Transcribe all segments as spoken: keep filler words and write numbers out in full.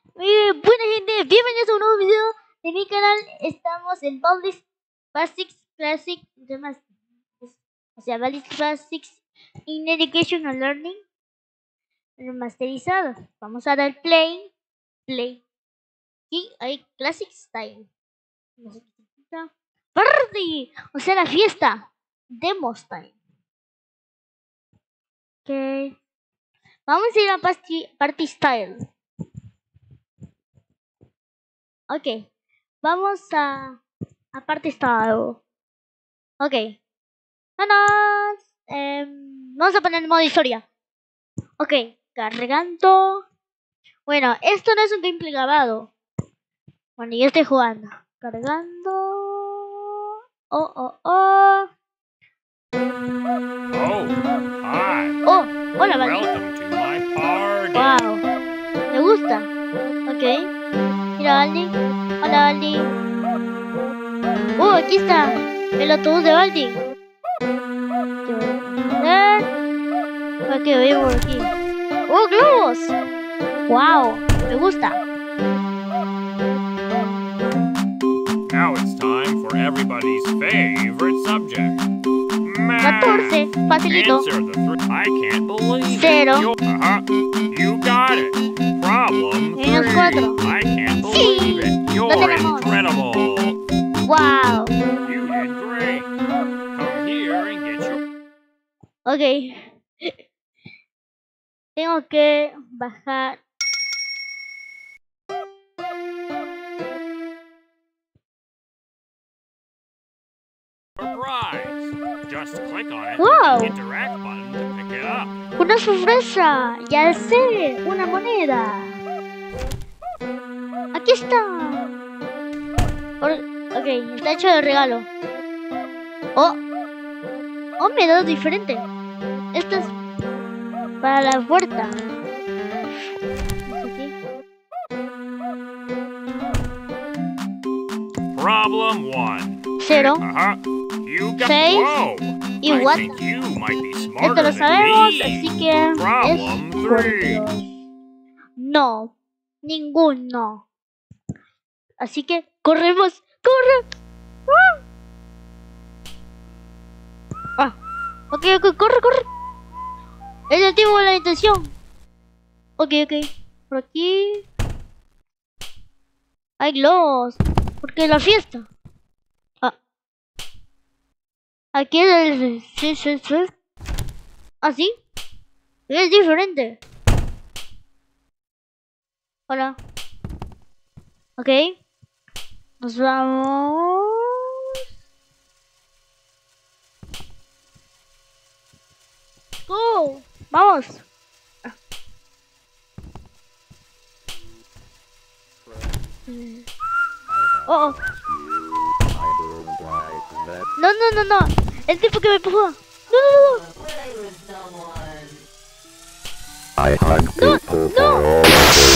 Eh, buena gente, bienvenidos a un nuevo video de mi canal. Estamos en Baldi's Basics Classic demás, o sea, Baldi's Basics in Education and Learning remasterizado. Vamos a dar play, play. Y hay Classic Style. No sé qué significa. Party, o sea, la fiesta. Demo Style. Ok. Vamos a ir a Party, party Style. Ok. Vamos a, a Party Style. Ok. Vamos. Eh, vamos a poner el modo historia. Ok. Cargando. Bueno, esto no es un gameplay grabado. Bueno, yo estoy jugando. Cargando. Oh, oh, oh. Oh, hi. Oh, hola, Baldi. Welcome to my party. Wow. Me gusta. Ok. Mira, Baldi. Hola, Baldi. Uh, aquí está el autobús de Baldi. Ok, voy por aquí. ¡Oh, globos! ¡Wow! Me gusta. Now it's time for everybody's favorite subject. Math. catorce. Facilito. Answer the three. I can't believe Cero. it. You, uh-huh. You got it. Problem Menos three. cuatro. I can't Sí. believe it. You're Lo tenemos. incredible. ¡Wow! You did great. Come here and get your... Ok. Tengo que bajar. prize. Just click on it Wow. with the interact button to pick it up. ¡Una sorpresa! ¡Ya sé! ¡Una moneda! ¡Aquí está! Por- Ok, está hecho de regalo. ¡Oh! ¡Oh, me da diferente! Esto es para la puerta. Aquí. Problem one. Cero. Uh-huh. You got Seis. Whoa. Y I what? think you might be Esto smarter lo than sabemos, me. así que Problem es three. por Dios. No, ninguno. Así que corremos, corre. ¡Ah! Ah, ok, ok, corre, corre. Es el tiempo de la intención. Ok, ok. Por aquí hay globos. Porque es la fiesta. Ah. Aquí es el... Sí, sí, sí. ¿Ah, sí? Es diferente. Hola. Ok. Nos vamos. Go. Vamos. Oh, oh. No, no, no, no. El tipo que me empujó. No, no, no. I hug No, people no. for all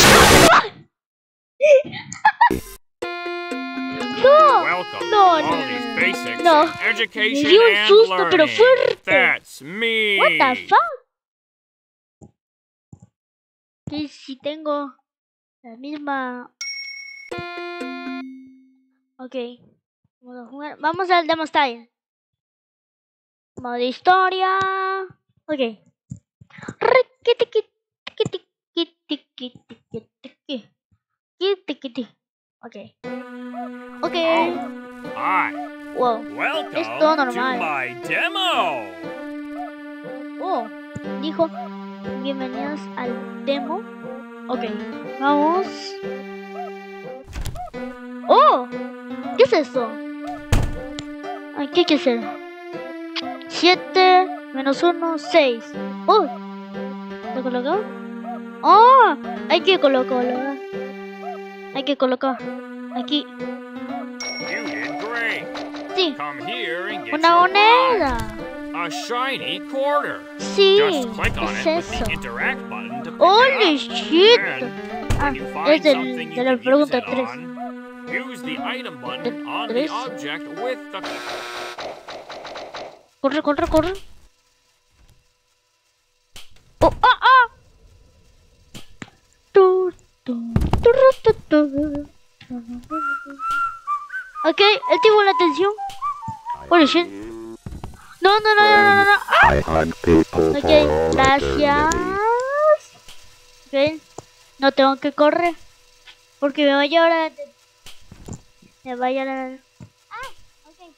No. Welcome No, to no, Baldi's no. Basics No. in Education Me dio un and susto, pero Learning. fuerte. That's me. What the fuck? Que si tengo la misma. Ok. Vamos a jugar. Vamos al demo style. Modo historia. Ok. Ok. Ok. Oh, hi. Wow. Welcome Es todo to normal. my demo. Oh. Dijo. Bienvenidos al demo. Ok. Vamos. Oh. ¿Qué es eso? Ay, ¿qué hay que hacer? siete menos uno, seis. Oh. ¿Lo colocó? Oh. Hay que colocarlo. Hay que colocar. Aquí. You did great. Sí. Come here and get Una your moneda. prize. A shiny quarter. Sí. Just click on ¿Qué it es with eso? the interact button to pick Holy it up. shit. And Ah, when you es find del, something de you la can use pregunta it tres. on, use the item button De on the tres. object with the... Corre, corre, corre. Oh, ah, ah. Tu, tu, tu, ru. Ok, el tipo la atención. Holy shit. No, no, no, no, no, no, no. ¡Ah! I hug people Ok, for all gracias. eternity. Ok, no tengo que correr. Porque me va a llevar a... Me va a llevar a... Ah, ok.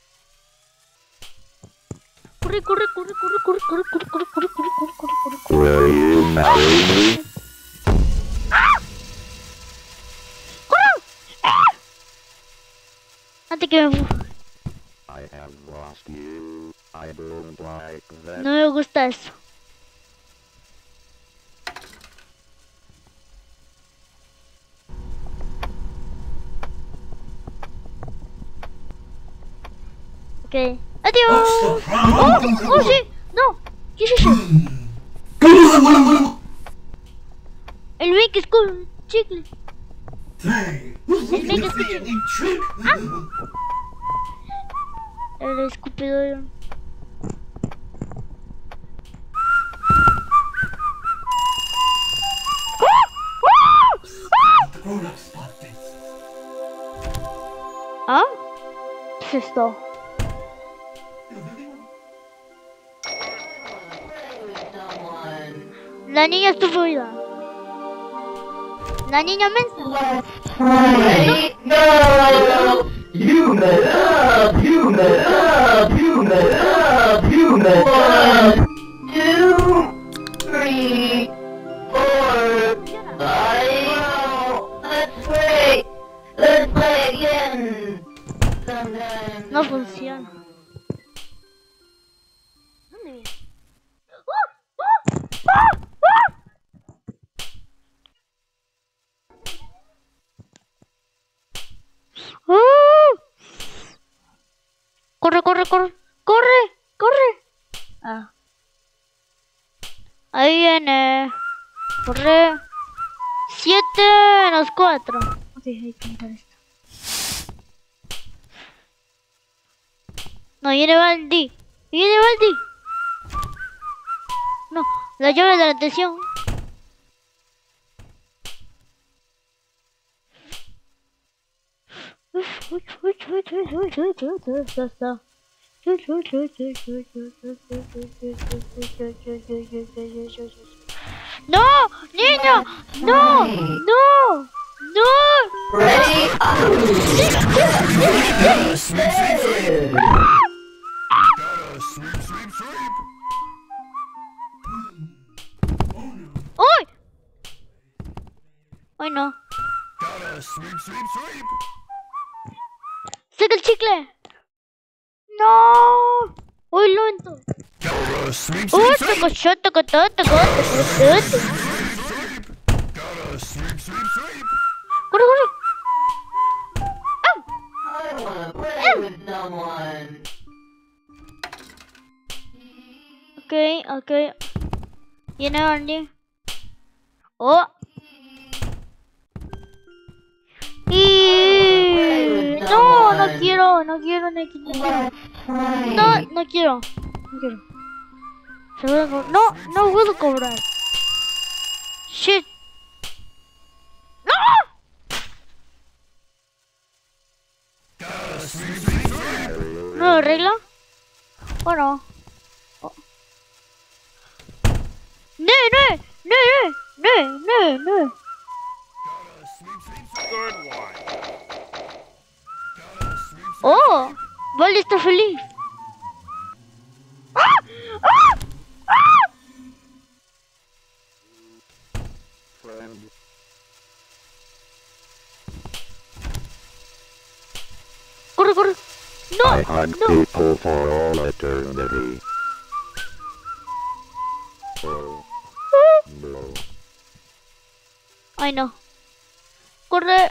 Corre, corre, corre, corre, corre, corre, corre, corre, corre, corre, corre, corre, corre, corre. Will you marry me? Antes que me... I have lost you. I don't like that. No me gusta eso. Ok. Adiós. Oh, oh, sí. No. ¿Qué es eso? El Mick es cool. Chicle. El Mick es chicle. Ah. El escupidor. ¿Ah? ¿Qué es esto? La niña estúpida. La niña mensa. You made up, you made up, you made up, you made up. One, two, three, four, five. Let's play. Let's play again. Sometime. No funciona. ¿Dónde viene? ¡Ah! ¡Ah! ¡Ah! ¡Ah! ¡Ah! Corre, corre, corre, corre, corre. Ah. Ahí viene. Corre. Siete menos cuatro. Ok, hay que mirar esto. No, viene Baldi. Viene Baldi. No, la llave de la atención. No, niño, no, no, no. Ready? ¡Uy! ¡Ay, no! ¡Saca el chicle! ¡No! ¡Uy, lento! ¡Uy, toco, yo, toco, todo, toco, toco, todo! ¡Corre, corre! I wanna play with someone. Ok, ok. Viene Andy. ¡Oh! Y... No, no quiero, no quiero, no quiero. No, no quiero. No quiero. Se voy a co- No, no puedo cobrar. Shit. ¡No! ¿No lo arregla? ¿O no? Oh. ¡No, no! ¡No, no! ¡No, no, no! Good one. ¡Oh! Baldi está feliz. ¡Ah! ¡Ah! ¡Ah! Friend. ¡Corre, corre! ¡No! I hug ¡No! people for all eternity. Oh, no. ¡Ay, no! ¡Corre!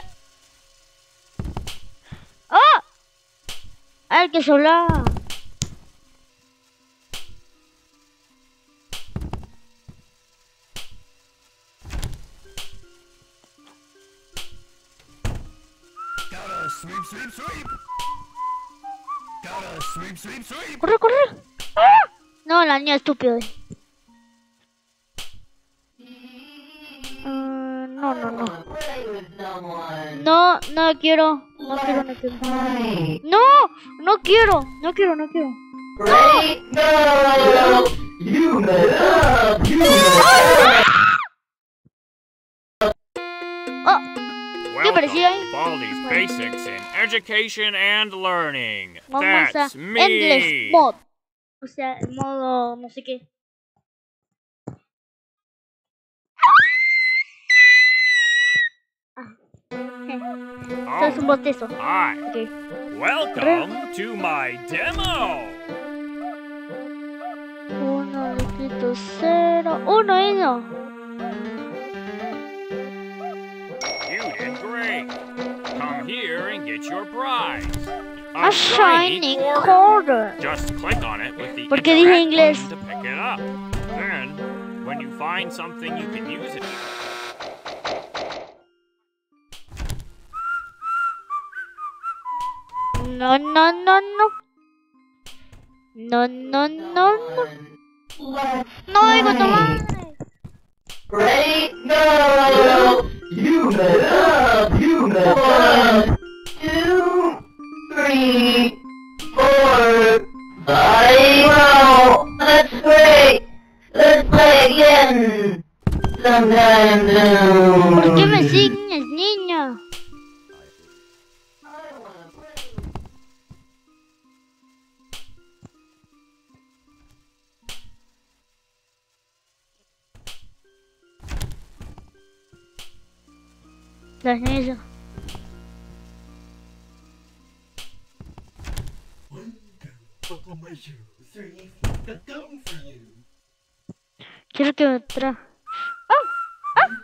¡Ah! ¡Hay que solar! ¡Corre, corre! ¡Ah! No, la niña estúpida. Uh, no, no, no. play with someone. No, no quiero. No quiero, no quiero. Play. No, no quiero. No quiero, no quiero. Ready, go! You mess up! You mess up! Oh, ¿qué Welcome parecía ahí? to Baldi's Basics in Education and Learning. Vamos a That's Endless me. Mode. O sea, el modo no sé qué. Esto es un Oh, bostezo. hi. Ok. Welcome to my demo. Uno, liquito, cero. Uno y no. You did great. Come here and get your prize. A shiny quarter. Just click on it with the ¿Por qué dije interact inglés? button to pick it up. Then, when you find something you can use it. No, no, no, no. No, no, no, no. Let's No oigo tu play. madre. Ready, go! You mess up! You mess up! One, two, three, four, five. Wow, that's great! Let's play again! Sometime soon. ¿Por qué me sigues, niña? Las niñas. Quiero que me tra... ¡Ah! ¡Ah!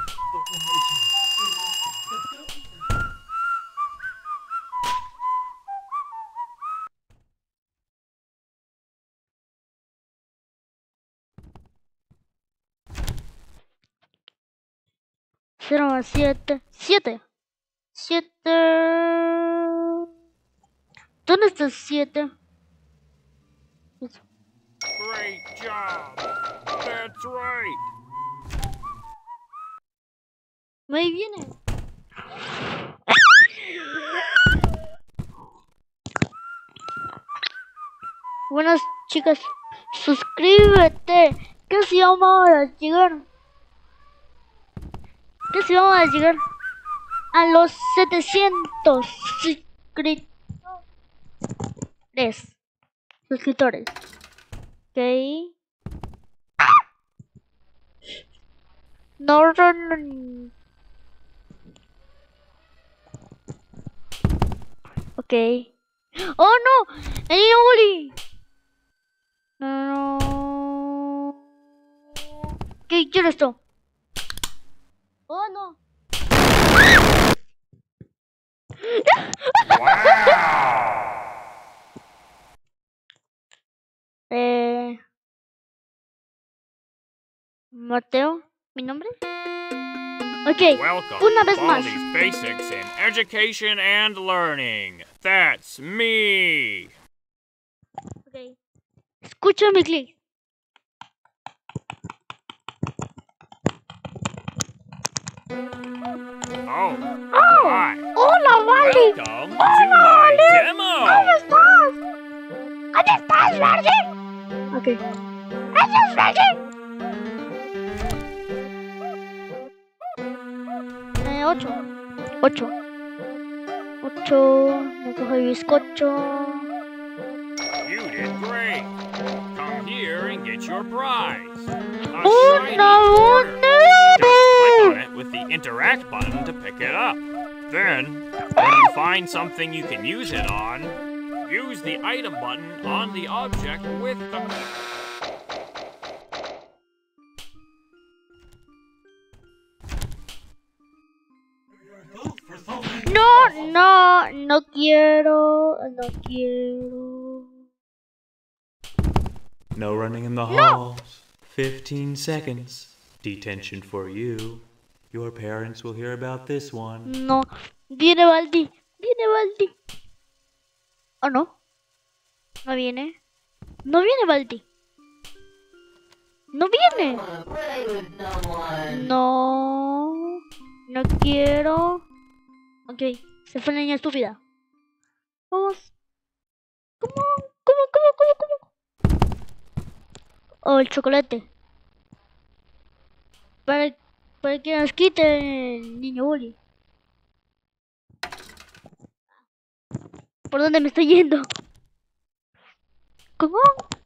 Cero más siete. Siete. Siete. ¿Dónde está el siete? Great job. That's right. Ahí viene. Buenas chicas, suscríbete. Que si vamos a llegar. Que si vamos a llegar a los setecientos suscriptores. Suscriptores. Ok. No, no, no. Ok. ¡Oh, no! ¡El niño bully! No, no. ¿Qué quiero esto? ¡Oh, no! eh... Mateo, ¿mi nombre? Ok, Welcome una to vez más. Baldi's Basics in Education and Learning. That's me. Ok. Escucha mi clic. Oh, ¡Oh! hi. ¡Hola, Baldi! Welcome to my demo. ¿Cómo estás? ¿Dónde estás, Baldi? Ok. ¡Eso es Baldi! Eh, ocho. Ocho. Ocho. Me cojo el bizcocho. You did great. Come here and get your prize. A ¡Oh, shiny no! quarter. ¡No! Just click on it with the interact button to pick it up. Then, when you find something you can use it on, use the item button on the object with the... No, no, no quiero, no quiero. No running in the halls. Fifteen seconds. Detention for you. Your parents will hear about this one. No, viene Baldi, viene Baldi. ¿O no? No viene. No viene Baldi. No viene. Wanna play with someone. No. No quiero. Ok, se fue la niña estúpida. Vamos. ¿Cómo? ¿Cómo? ¿Cómo? ¿Cómo? ¿Cómo? Oh, el chocolate. Para, para que nos quite el niño bully. ¿Por dónde me estoy yendo? ¿Cómo?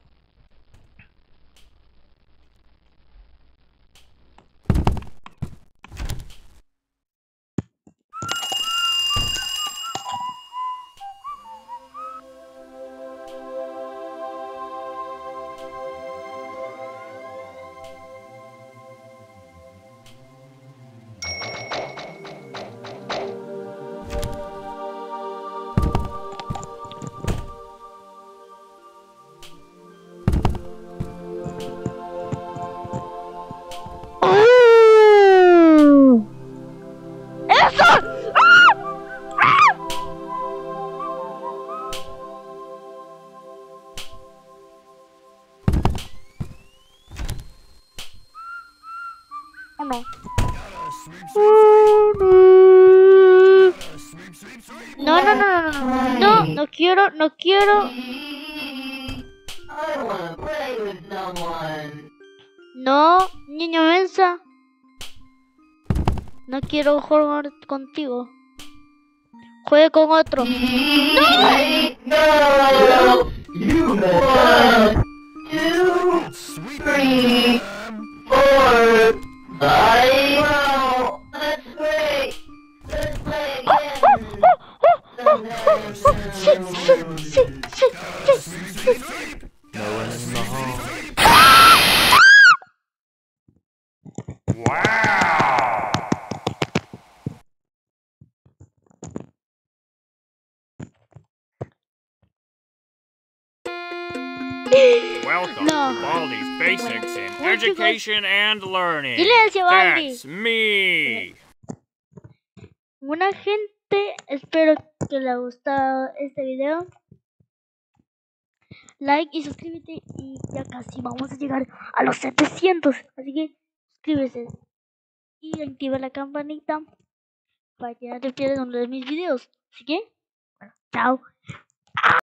¿O no? No, no, no, no, no, no, no quiero, no quiero. I wanna play with someone. No, niño mensa. No quiero jugar contigo. Juegue con otro. Ready, go! You mess up. Two, three, four, five. Wow, that's great. Let's play again. Sí, sí, sí, sí, sí, sí. No one in the hall. Wow! Welcome No. to Baldi's Basics in Well, you guys- Education and Learning. Silencio, Baldi. That's me. Buena gente, espero que les haya gustado este video. Like y suscríbete y ya casi vamos a llegar a los setecientos. Así que suscríbete y activa la campanita para que no te pierdas uno de mis videos. Así que, bueno, chao.